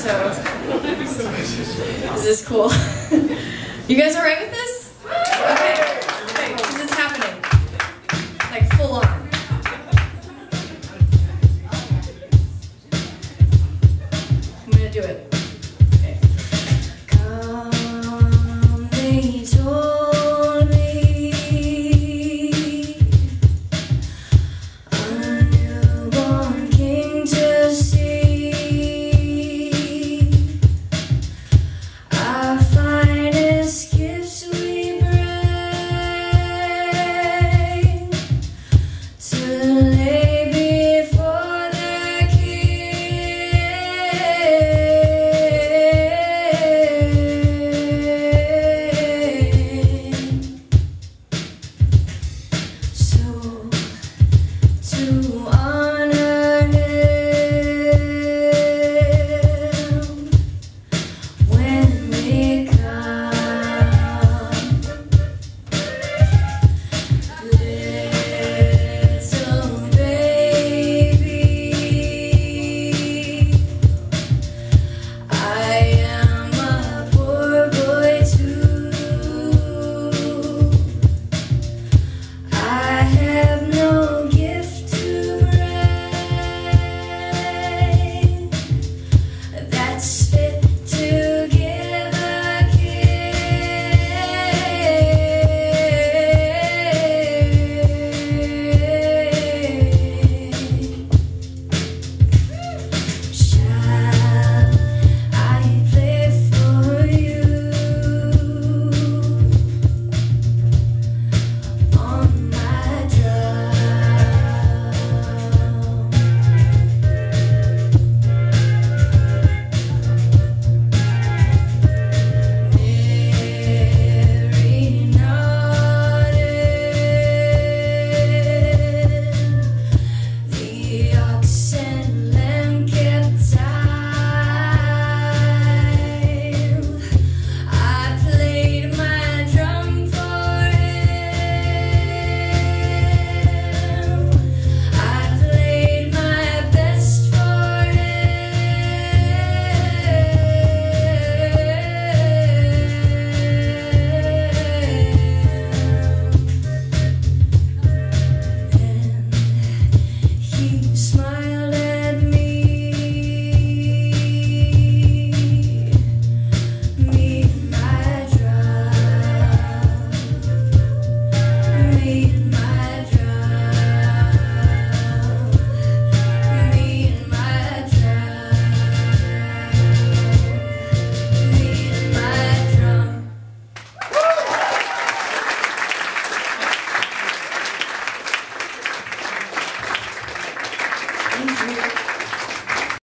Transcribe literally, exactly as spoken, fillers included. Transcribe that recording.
so this is cool. You guys alright with this? Okay, okay, because it's happening. Like full on. I'm gonna do it. Okay. Come, they told me a newborn king to see. Our finest gifts we bring to lay before their king. So to honor him when we come, little baby, I am a poor boy too. I have no gift to bring that's fit to give a king. Shall I play for you on my drum? Mary nodded. The ox and lamb kept time. I played my drum for him. I played my best for him. He smiled at me, me and my drum, me and my drum, me and my drum, me and my drum. Thank you.